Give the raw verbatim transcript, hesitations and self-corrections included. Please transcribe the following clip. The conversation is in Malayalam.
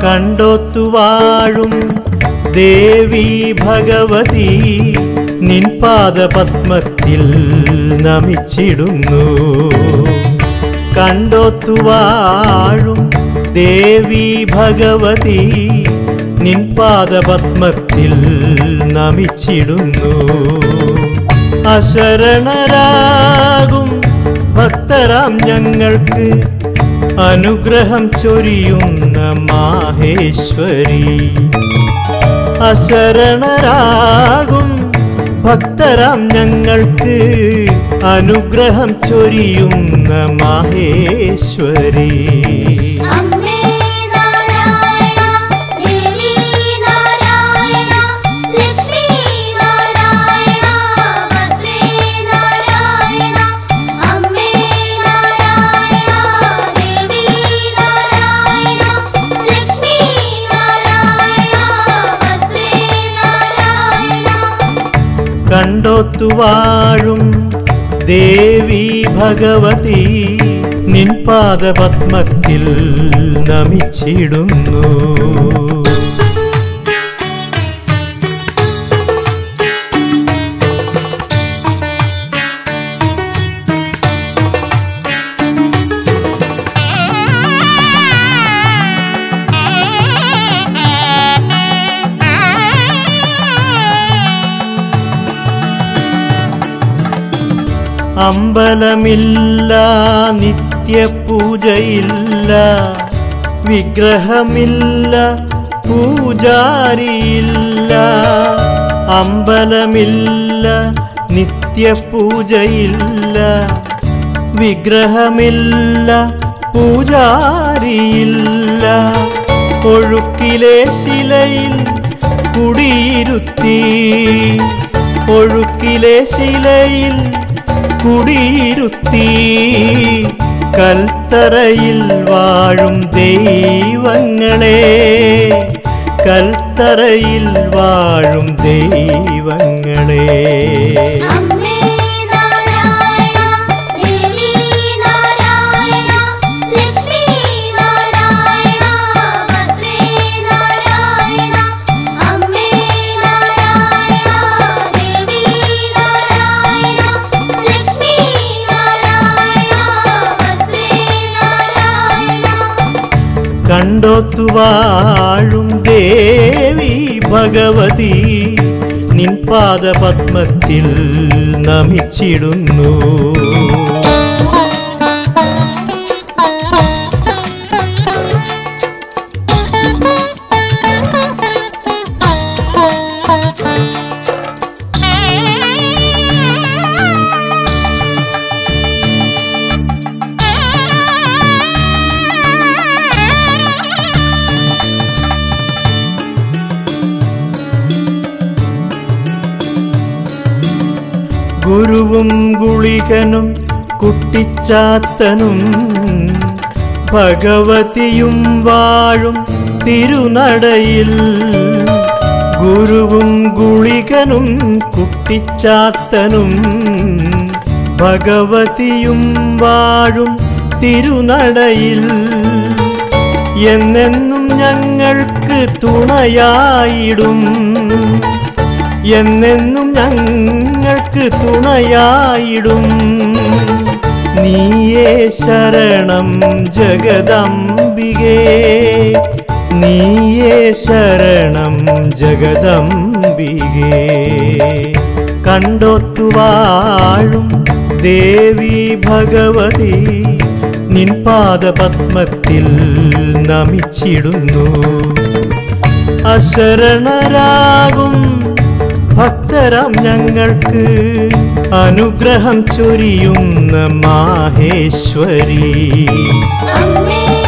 കണ്ടോത്തു വാഴും ദേവി ഭഗവതി നിൻ പാദപത്മത്തിൽ നമിച്ചിടുന്നു. കണ്ടോത്തു വാഴും ദേവി ഭഗവതി നിൻ പാദപത്മത്തിൽ നമിച്ചിടുന്നു. അശരണരാകും ഭക്തരാം ഞങ്ങൾക്ക് അനുഗ്രഹം ചൊരിയുന്ന മാഹേശ്വരി. അശരണരാകും ഭക്തരാം ഞങ്ങൾക്ക് അനുഗ്രഹം ചൊരിയുന്ന മാഹേശ്വരി. കണ്ടോത്തു വാഴും ദേവി ഭഗവതി നിൻ പാദപത്മത്തിൽ നമിച്ചിടുന്നു. അമ്പലമില്ല, നിത്യപൂജയില്ല, വിഗ്രഹമില്ല, പൂജാരിയില്ല. അമ്പലമില്ല, നിത്യപൂജയില്ല, വിഗ്രഹമില്ല, പൂജാരിയില്ല. ഒഴുക്കിലെ ശിലയിൽ കുടിയിരുത്തി, ഒഴുക്കിലെ ശിലയിൽ കുടിയിരുത്തി, കൽത്തറയിൽ വാഴും ദൈവങ്ങളെ, കൽത്തറയിൽ വാഴും ദൈവങ്ങളെ. കണ്ടോത്തു വാഴും ദേവി ഭഗവതി നിൻ പാദപത്മത്തിൽ നമിച്ചിടുന്നു. ഗുരുവും ഗുളികനും കുട്ടിച്ചാത്തനും ഭഗവതിയും വാഴും തിരുനടയിൽ. ഗുരുവും ഗുളികനും കുട്ടിച്ചാത്തനും ഭഗവതിയും വാഴും തിരുനടയിൽ. എന്നെന്നും ഞങ്ങൾക്ക് തുണയായിടും, എന്നെന്നും ഞങ്ങൾക്ക് തുണയായിടും. നീയേ ശരണം ജഗദംബികേ, നീയേ ശരണം ജഗദംബികേ. കണ്ടോത്തു വാഴും ദേവി ഭഗവതി നിൻ പാദപത്മത്തിൽ നമിച്ചിടുന്നു. അശരണരാകും ഭക്തരാം ഞങ്ങൾക്ക് അനുഗ്രഹം ചൊരിയുന്ന മാഹേശ്വരി.